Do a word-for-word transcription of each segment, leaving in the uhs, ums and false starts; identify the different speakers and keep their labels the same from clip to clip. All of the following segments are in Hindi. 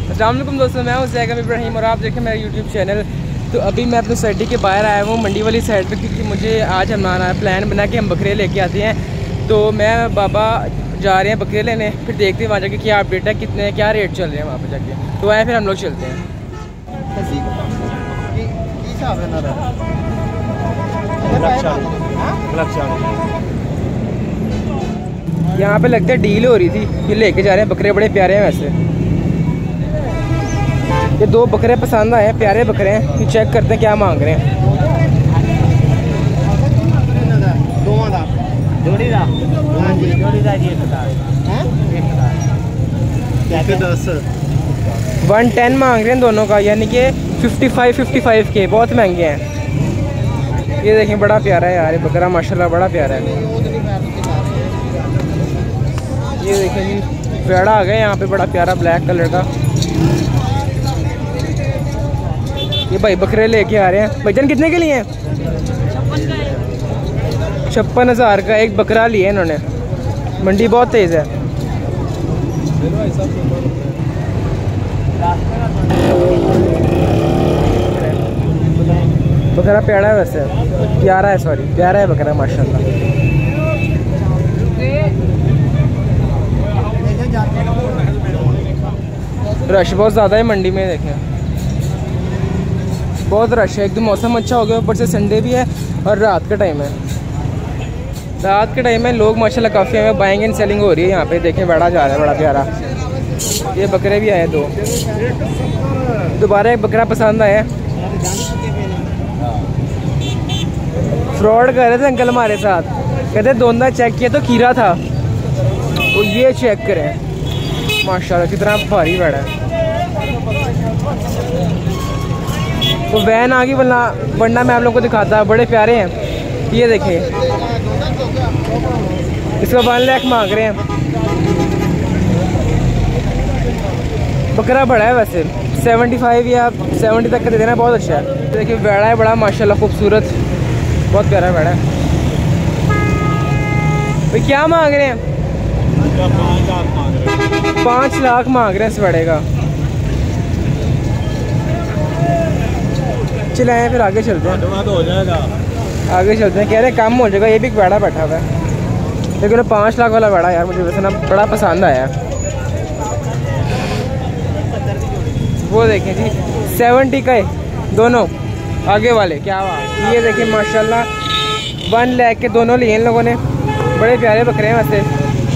Speaker 1: अस्सलाम वालेकुम दोस्तों, मैं हूं ज़ैगम इब्राहिम और आप देखें मेरा यूट्यूब चैनल। तो अभी मैं अपनी सोसाइटी के बाहर आया हूँ मंडी वाली साइड पे, क्योंकि मुझे आज हम आना है प्लान बना के हम बकरे लेके आते हैं। तो मैं बाबा जा रहे हैं बकरे लेने, फिर देखते हैं वहाँ जाके क्या अपडेट है, कितने क्या रेट चल रहे हैं वहाँ पर जाके। तो आए फिर हम लोग चलते हैं। यहाँ पे लगता है डील हो रही थी, ये लेके जा रहे हैं बकरे, बड़े प्यारे हैं वैसे। ये दो बकरे पसंद आए हैं, प्यारे बकरे हैं। ये चेक करते हैं क्या मांग रहे हैं। वन टेन मांग रहे हैं दोनों का, यानी कि फिफ्टी फाइव फिफ्टी फाइव के, बहुत महंगे हैं। ये देखें बड़ा प्यारा है यार, ये बकरा माशाल्लाह बड़ा प्यारा है। ये देखें जी पेड़ा आ गया यहाँ पे, बड़ा प्यारा ब्लैक कलर का। ये भाई बकरे लेके आ रहे हैं। भाईजान कितने के लिए हैं? छप्पन हज़ार का एक बकरा लिया इन्होंने। मंडी बहुत तेज़ है। बकरा प्यारा है वैसे, प्यारा है, सॉरी प्यारा है बकरा माशाल्लाह। रश बहुत ज़्यादा है मंडी में, देखें बहुत रश है। एकदम मौसम अच्छा हो गया, ऊपर से संडे भी है और रात का टाइम है। रात के टाइम में लोग माशाल्लाह काफ़ी हमें बाइंग एंड सेलिंग हो रही है यहाँ पे। देखें बड़ा जा रहा है, बड़ा प्यारा। ये बकरे भी आए दो, दोबारा एक बकरा पसंद आया। फ्रॉड कर रहे थे अंकल हमारे साथ, कहते दोनों चेक किया तो खीरा था। वो ये चेक करें माशाल्लाह कितना भारी बड़ा है। वो वैन आ गई, वरना वरना मैं आप लोगों को दिखाता। बड़े प्यारे हैं। ये देखिए इसका वन लाख मांग रहे हैं। बकरा बड़ा है वैसे, सेवेंटी फाइव या सेवेंटी तक का दे देना, बहुत अच्छा है। देखिए बेड़ा है बड़ा माशाल्लाह खूबसूरत, बहुत प्यारा बेड़ा है। भाई क्या मांग रहे हैं? पाँच लाख मांग रहे हैं इस बेड़े का। चलाए फिर आगे चलते हैं, तो हो जाएगा। आगे चलते हैं, कह रहे कम हो जाएगा। ये भी एक बेड़ा बैठा हुआ है, लेकिन पाँच लाख वाला बेड़ा यार मुझे वैसे ना बड़ा पसंद आया। वो देखें जी सेवेंटी का है दोनों आगे वाले, क्या हुआ। ये देखें माशाल्लाह वन लाख के दोनों लिए इन लोगों ने। बड़े प्यारे बकरे हैं वैसे।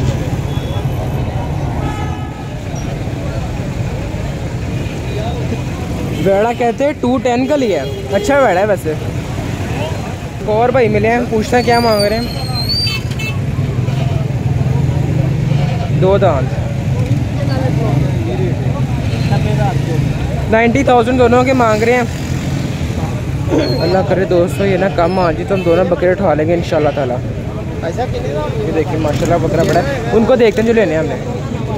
Speaker 1: बेड़ा कहते हैं टू टेन का लिया, अच्छा बेड़ा है वैसे। और भाई मिले हैं, पूछते हैं क्या मांग रहे हैं। दो दांत नाइन्टी थाउजेंड दोनों के मांग रहे हैं। अल्लाह करे दोस्तों ये ना कम आ जी तो हम दोनों बकरे उठा लेंगे इंशाल्लाह ताला। ये देखिए माशाल्लाह बकरा बड़ा है। उनको देखते हैं जो लेने हैं हमने।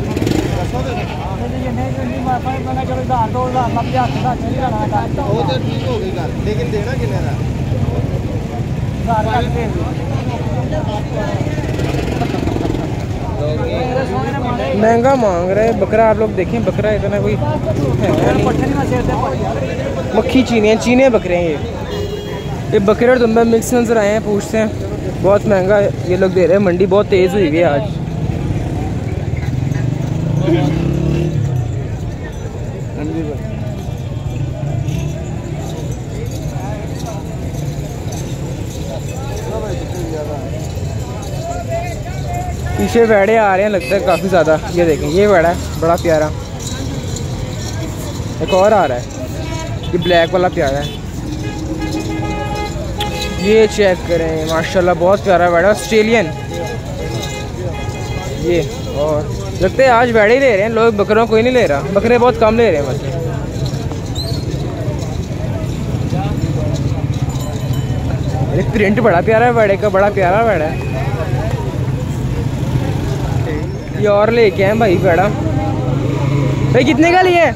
Speaker 1: महंगा मांग रहे हैं बकरा, आप लोग देखें बकरा इतना कोई मक्खी चीने चीने बकरे हैं। ये ये बकरे और दुम्बे मिक्स नजर आए हैं। पूछते हैं बहुत महंगा ये लोग दे रहे हैं। मंडी बहुत तेज़ हुई है आज। पीछे बेड़े आ रहे हैं लगता है काफ़ी ज़्यादा। ये देखें ये बेड़ा है बड़ा प्यारा। एक और आ रहा है, ये ब्लैक वाला प्यारा है। ये चेक करें माशाल्लाह बहुत प्यारा बेड़ा, ऑस्ट्रेलियन। ये और लगता है आज बेड़े ही ले रहे हैं लोग, बकरों कोई नहीं ले रहा। बकरे बहुत कम ले रहे हैं वैसे। एक प्रिंट बड़ा प्यारा है बेड़े का, बड़ा प्यारा बेड़ा है। ये और लेके आए भाई बेड़ा। भाई कितने का लिए?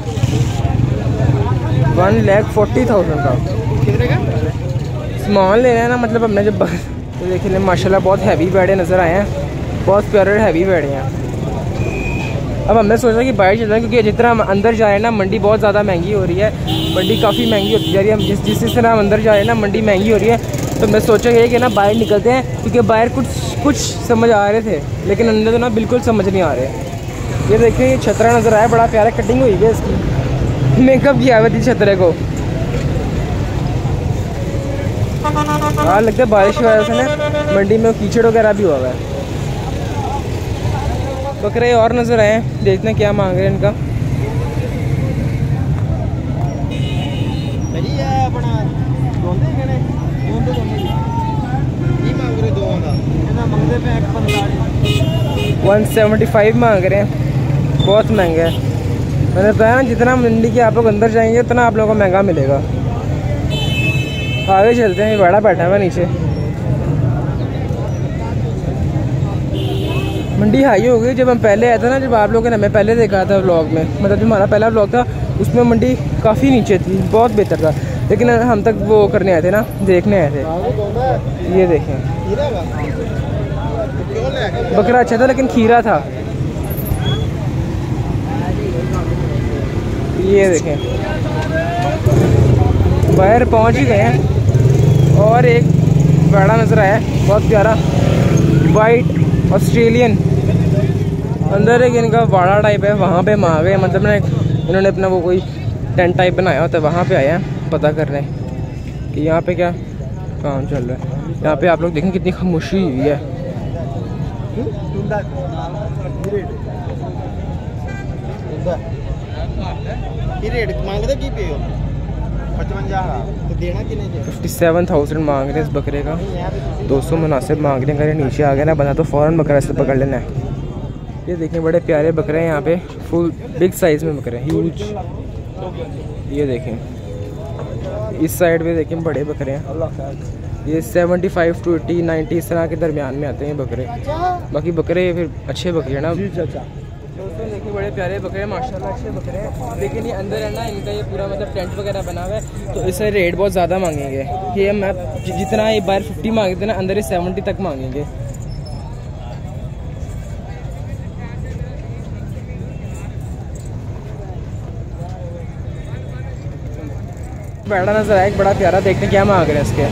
Speaker 1: वन लैख फोर्टी थाउजेंड का। कितने का? स्मॉल लेना है ना, मतलब हमने जब तो देखिए माशाल्लाह बहुत हैवी बेड़े नज़र आए हैं, बहुत प्यारे हैवी बेड़े हैं। अब हमने सोचा कि बाहर चलना है, क्योंकि जितना हम अंदर जा रहे हैं ना मंडी बहुत ज़्यादा महंगी हो रही है, मंडी काफ़ी महंगी होती जा रही है। हम जिस जिस तरह हम अंदर जा रहे हैं ना मंडी महंगी हो रही है, तो मैं सोचा ये कि ना बाहर निकलते हैं, क्योंकि बाहर कुछ कुछ समझ आ रहे थे लेकिन अंदर तो ना बिल्कुल समझ नहीं आ रहे। ये देखिए ये छतरा नज़र आया, बड़ा प्यारा कटिंग हुई है इसकी, मेकअप किया हुआ थी छतरे को। हाँ लगता है बारिश की वजह से ना मंडी में कीचड़ वगैरह भी हुआ है। बकरे और नज़र आए, देखते हैं क्या मांग रहे हैं इनका। वन सेवेंटी फाइव मांग रहे हैं, बहुत महंगा है। मैंने बताया ना जितना मंडी के आप लोग अंदर जाएंगे उतना आप लोगों को महंगा मिलेगा। आगे चलते हैं, बड़ा बैठा हुआ नीचे। मंडी हाई हो गई। जब हम पहले आए थे ना, जब आप लोगों ने हमें पहले देखा था व्लॉग में, मतलब जो हमारा पहला व्लॉग था उसमें मंडी काफ़ी नीचे थी, बहुत बेहतर था, लेकिन हम तक वो करने आए थे ना, देखने आए थे। ये देखें बकरा अच्छा था लेकिन खीरा था। ये देखें बाहर पहुंच ही गए हैं और एक बड़ा नज़र आया बहुत प्यारा, वाइट ऑस्ट्रेलियन। अंदर एक इनका वाड़ा टाइप है, वहाँ पे मांग गए, मतलब ना इन्होंने अपना वो कोई टेंट टाइप बनाया होता है, वहाँ पे आया है पता करने कि यहाँ पे क्या काम चल रहा है। यहाँ पे आप लोग देखें कितनी खामोशी हुई है। फिफ्टी सेवन थाउजेंड मांग रहे हैं इस बकरे का, दो सौ मुनासिब मांग रहे हैं। अगर नीचे आ गया ना बना तो फ़ौरन बकरा से पकड़ लेना है। ये देखें बड़े प्यारे बकरे हैं यहाँ पे, फुल बिग साइज़ में बकरे, ह्यूज। ये देखें इस साइड पे देखें बड़े बकरे हैं। ये seventy five to eighty ninety इस तरह के दरमियान में आते हैं बकरे। बाकी बकरे फिर अच्छे बकरे हैं ना दोस्तों, देखिए बड़े प्यारे बकरे हैं माशाल्लाह, अच्छे बकरे हैं। लेकिन ये अंदर है ना इनका ये पूरा मतलब टेंट वगैरह बना हुआ है, तो इससे रेट बहुत ज़्यादा मांगेंगे। ये मैं जितना ये बाहर फिफ्टी मांगते ना, अंदर ये सेवेंटी तक मांगेंगे। बैठा नजर आया एक बड़ा प्यारा, देखते क्या मांग रहे हैं इसके।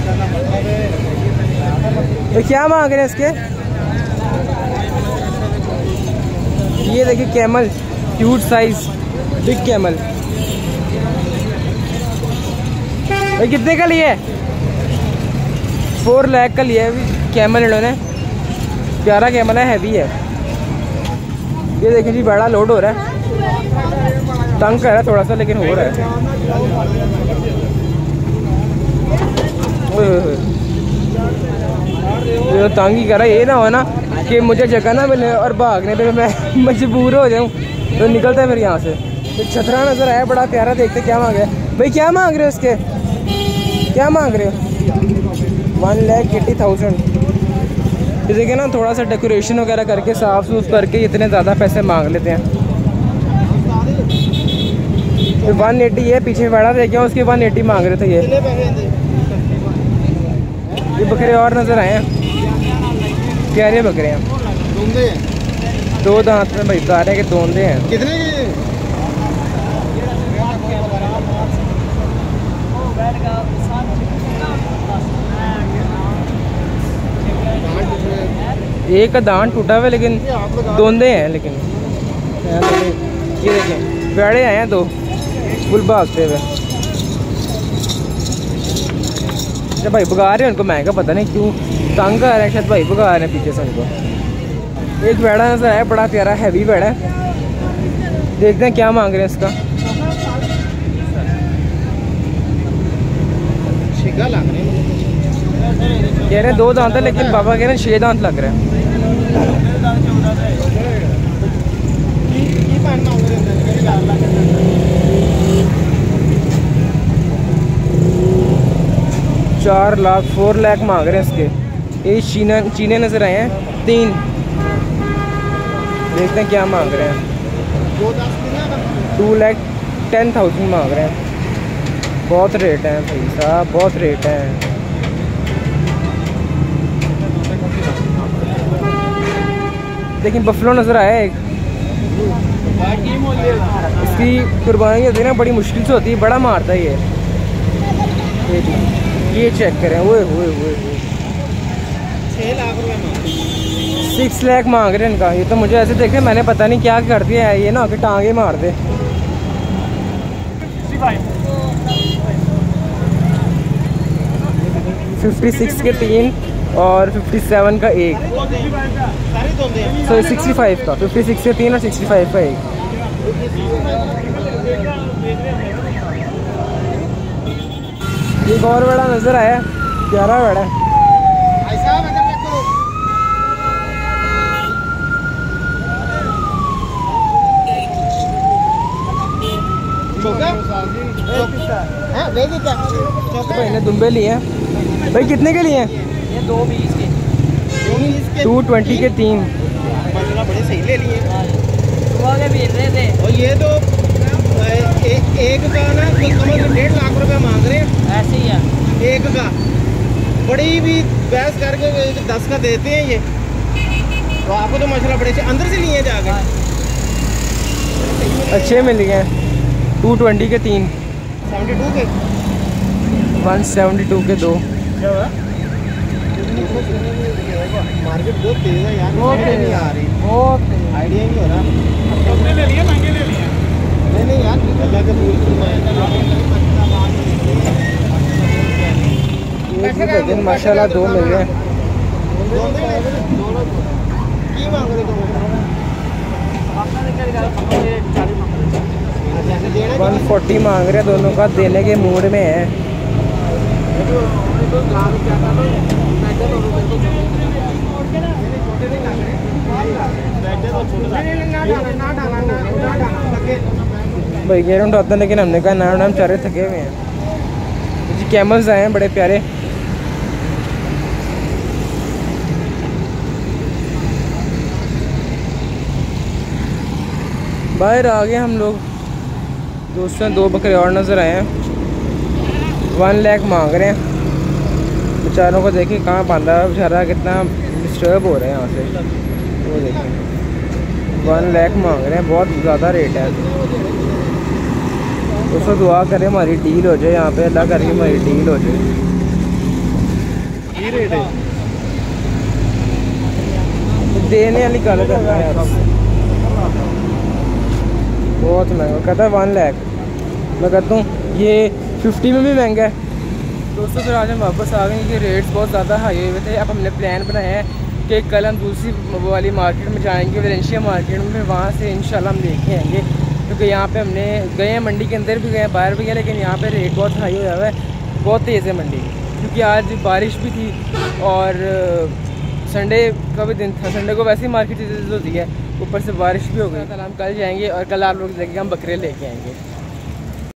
Speaker 1: तो क्या मांग रहे हैं इसके? ये देखिए camel, huge size, big camel. भाई कितने का लिया है? फोर लाख का लिया है कैमल इन्होंने। प्यारा कैमल है, हैवी है। ये देखिए जी बड़ा लोड हो रहा है, तंग कर रहा है थोड़ा सा लेकिन हो रहा है। ये तंग ही कर रहा है। ये ना हो ना कि मुझे जगह ना मिले और भागने पे मैं मजबूर हो जाऊँ, तो निकलता है फिर यहाँ से। तो छतरा नज़र आया बड़ा प्यारा, देखते क्या मांग रहे हैं। भाई क्या मांग रहे हो इसके? क्या मांग रहे हो? One lakh eighty thousand. देखिए ना थोड़ा सा डेकोरेशन वगैरह करके साफ सूफ करके इतने ज़्यादा पैसे मांग लेते हैं। तो वन एट्टी है, पीछे बड़ा देखे उसके वन एट्टी मांग रहे थे। ये ये बकरे और नज़र आए हैं, प्यारे बकरे हैं। दो दांत में भाई बता रहे हैं कि दोंदे हैं। कितने एक का दांत टूटा हुआ है लेकिन दोंदे हैं। लेकिन ये देखें बड़े आए हैं दो, फुल भागते हुए। अच्छा भाई भगा रहे हैं उनको, महंगा पता नहीं क्यों तंग आ रहे हैं, शायद भाई भगा रहे हैं पीछे से उनको। एक बेड़ा नजर आया बड़ा प्यारा, हैवी बेड़ा है। देखते हैं क्या मांग रहे हैं इसका। कह रहे हैं दो दांत है लेकिन बाबा कह रहे हैं छह दांत लग रहे हैं। चार लाख फोर लाख मांग रहे हैं इसके। ये चीना चीने नजर आए हैं तीन। देखते हैं क्या मांग रहे हैं। टू लाख टेन थाउजेंड मांग रहे हैं। बहुत रेट है भाई साहब, बहुत रेट है। लेकिन बफलो नजर आया एक, इसकी कुर्बानी होती है ना, बड़ी मुश्किल से होती है, बड़ा मारता है ये। ये ये चेक करें, ओए ओए ओए
Speaker 2: छः लाख रुपये मांग
Speaker 1: सिक्स लाख मांग रहे हैं इनका। ये तो मुझे ऐसे देखे मैंने पता नहीं क्या कर दिया है, ये ना कि टांगे मार दे। फिफ्टी सिक्स के तीन और फिफ्टी सेवन का एक, सो सिक्सटी फाइव का, फिफ्टी सिक्स के तीन और सिक्सटी फाइव का एक। एक और बड़ा नज़र आया, प्यारा बड़ा है। भाई ने दुम्बे लिए हैं भाई, कितने के लिए हैं?
Speaker 2: ये दो बीस के, दो बीस के,
Speaker 1: टू ट्वेंटी के तीन।
Speaker 2: मतलब बड़े सही ले लिए।
Speaker 3: सुबह के बेच रहे थे
Speaker 2: और ये तो ए, ए, एक का ना कम से कम डेढ़ लाख रुपए मांग रहे हैं।
Speaker 3: ऐसे ही है
Speaker 2: एक का बड़ी भी बहस करके दस का देते हैं ये, तो आपको तो माशाल्लाह बड़े से अंदर से लिए जाके
Speaker 1: अच्छे मिल गए हैं। टू ट्वेंटी के तीन,
Speaker 2: सेवेंटी टू के
Speaker 1: वन सेवेंटी टू के दो।
Speaker 2: मार्केट बहुत तेज है यार,
Speaker 1: बहुत
Speaker 2: समझ नहीं आ रही,
Speaker 1: बहुत
Speaker 2: आइडिया नहीं हो रहा। ले लिए महंगे ले लिए नहीं नहीं यार, अल्लाह के फूल
Speaker 1: दिन माशाल्लाह दो मिल गए। वन फोर्टी मांग रहे हैं, दोनों का देने के मूड में है। भाई गेर उठाते हैं, लेकिन हमने कहा ना हम चारे थके हुए हैं। जी कैमल्स आए हैं बड़े प्यारे। बाहर आ गए हम लोग, दोस्तों दो बकरे और नज़र आए हैं। वन लाख मांग रहे हैं, बेचारों को देखिए कहाँ बांधा है, बेचारा कितना डिस्टर्ब हो रहा है यहाँ से। वो देखिए वन लाख मांग रहे हैं, बहुत ज़्यादा रेट है। दोस्तों दुआ करें हमारी डील हो जाए यहाँ पे, अल्लाह करके हमारी डील हो जाए।
Speaker 2: ये रेट है
Speaker 1: देने वाली गल करना है यार, बहुत महंगा कहता है वन लाख। मैं कहता हूँ ये फिफ्टी में भी महंगा है। दोस्तों फिर आज हम वापस आ गए कि रेट्स बहुत ज़्यादा हाई हुए थे। अब हमने प्लान बनाया है कि कल हम दूसरी वाली मार्केट में जाएंगे, वेलेंशिया मार्केट में, वहाँ से इंशाल्लाह हम देखे आएंगे। क्योंकि यहाँ पे हमने गए हैं, मंडी के अंदर भी गए, बाहर भी गए, लेकिन यहाँ पे रेट बहुत हाई हो हुआ है, बहुत तेज़ है मंडी। क्योंकि आज बारिश भी थी और संडे का भी दिन था, संडे को वैसे ही मार्केट तेज़ होती है, ऊपर से बारिश भी हो गई। कल हम कल जाएंगे और कल आप लोग देखेंगे हम बकरे लेके आएंगे।